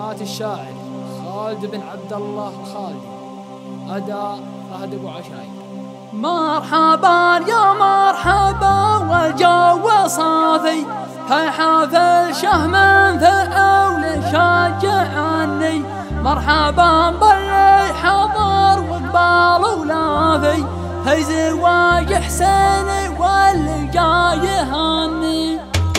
كلمات الشاعر خالد بن عبد الله الخالدي، أداء فهد أبو عشاير. مرحبا يا مرحبا والجو صافي، في حفل شهم فأول شجعني. مرحبا باللي حضر وقبال ولافي، في زواج حسين واللي جاي يهني.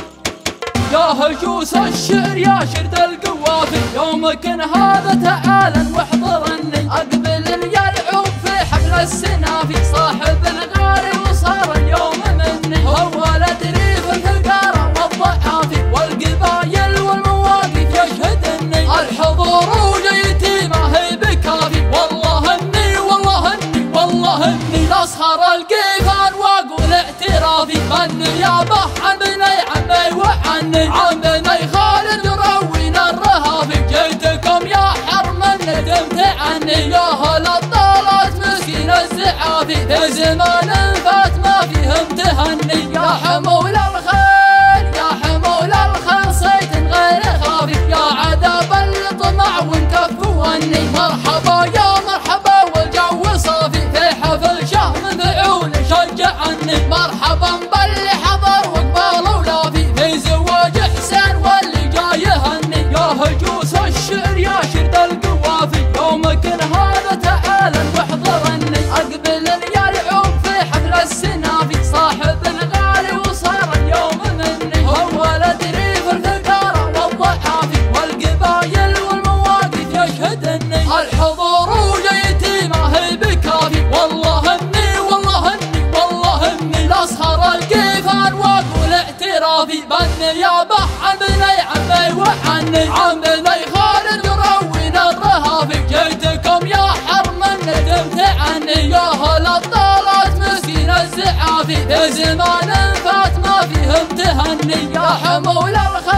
يا هجوس الشعر يا شرد القوافي، يومك هذا تعال واحضرني. أقبل يا العود في حفل السنافي، صاحب الغالي وصار اليوم مني. أول ريف الفقارة والضعافي، والقبايل والمواقف يشهدني. الحضور وجيتي ما هي بكافي، والله اني والله اني والله اني لاسهر القيفان واقول اعترافي. بالنيابة عن بني عمي وعني، عن بني خالد روينا الرهافي. جيتكم يا حرم ندمت عني، يا هل الطالات مسكين الزعافي. في زمان فات ما فيهم تهني، يا حمول الخيل يا حمول الخيل صيد غير خافي. يا عذاب الطمع وانكف وني، مرحبا يا مرحبا والجو صافي. في حفل شهم فعول شجعني، مرحبا باللي حضر وقبال ولافي. في زواج حسين واللي جاي يهني. يا هجوس الشعر يا شرد القوافي، يومك هذا تعال واحضرني. أقبل يا العود في حفل السنافي، صاحب الغالي وصار اليوم مني. أول ريف الفقارة والضعافي، والقبايل والمواقف يشهدني. الحضور وجيتي ما هي بكافي، والله اني والله اني والله اني لاسهر القيفان واقول اعترافي. بالنيابة عن بني عمي وعني، عن بني خالد روينا الرهافي. جيتكم يا حرم ندمت عني، يا هل الطالات مسكين الزعافي. في زمان فات ما فيهم تهني، يا حمول الخيل